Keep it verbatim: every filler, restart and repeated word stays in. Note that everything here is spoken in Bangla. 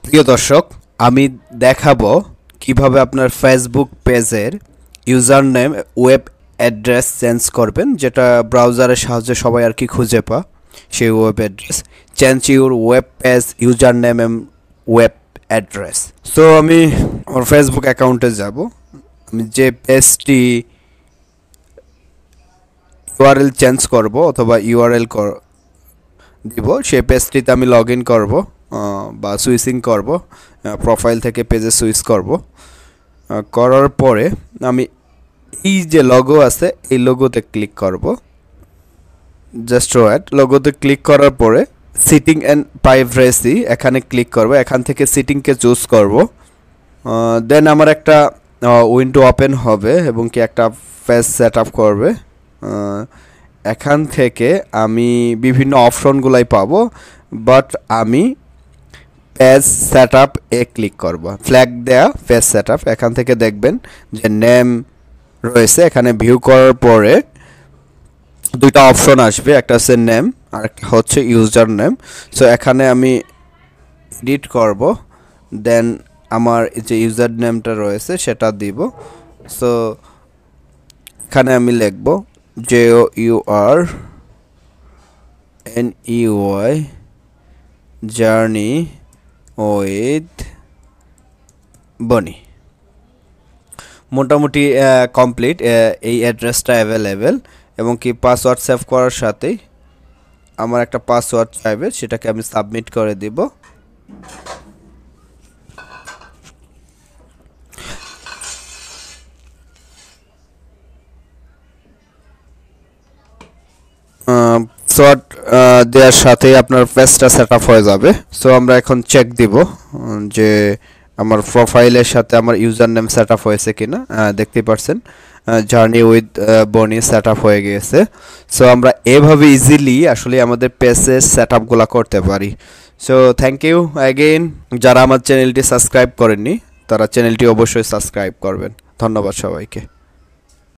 প্রিয় দর্শক, আমি দেখাবো কিভাবে আপনার ফেসবুক পেজের user name web address change করবেন, যেটা ব্রাউজারের সাহায্যে সবাই আর কি খুঁজে পা সেই web address. Change your web page user name and web address. So আমি আমার ফেসবুক অ্যাকাউন্টে যাব। আমি যে পেজটি ইউআরএল চেঞ্জ করব অথবা ইউআরএল দিব সেই পেজটিতে আমি লগ ইন করবো বা সুইচিং করব, প্রোফাইল থেকে পেজে সুইচ করব। করার পরে আমি এই যে লোগো আছে এই লোগোতে ক্লিক করব। জাস্ট ওয়েট, লোগোতে ক্লিক করার পরে সিটিং অ্যান্ড প্রাইভেসি এখানে ক্লিক করব। এখান থেকে সিটিংকে চুজ করব। দেন আমার একটা উইন্ডো ওপেন হবে এবং কি একটা পেজ সেট আপ করবে। এখান থেকে আমি বিভিন্ন অপশনগুলাই পাবো, বাট আমি পেজ সেট আপ এ ক্লিক করব। ফ্ল্যাগ দেয়া পেজ সেট আপ, এখান থেকে দেখবেন যে নেম রয়েছে। এখানে ভিউ করার পরে দুইটা অপশন আসবে, একটা হচ্ছে নেম আর একটা হচ্ছে ইউজার নেম। সো এখানে আমি এডিট করব, দেন আমার যে ইউজার নেমটা রয়েছে সেটা দিব। সো এখানে আমি লিখব J O U R N E Y journey with Boni. মোটামুটি কমপ্লিট, এই অ্যাড্রেসটা অ্যাভেলেবেল এবং কি পাসওয়ার্ড সেভ করার সাথেই আমার একটা পাসওয়ার্ড চাইবে, সেটাকে আমি সাবমিট করে দিব। পাসওয়ার্ড দেওয়ার সাথেই আপনার পেজটা সেট আপ হয়ে যাবে। সো আমরা এখন চেক দিব যে আমার প্রোফাইলের সাথে আমার ইউজার নেম সেট আপ হয়েছে কিনা। দেখতে পাচ্ছেন journey with Boni set up হয়ে গিয়েছে। সো আমরা এভাবে ইজিলি আসলে আমাদের পেজের সেট আপগুলো করতে পারি। So thank you again. যারা আমার চ্যানেলটি সাবস্ক্রাইব করেননি তারা চ্যানেলটি অবশ্যই সাবস্ক্রাইব করবেন। ধন্যবাদ সবাইকে।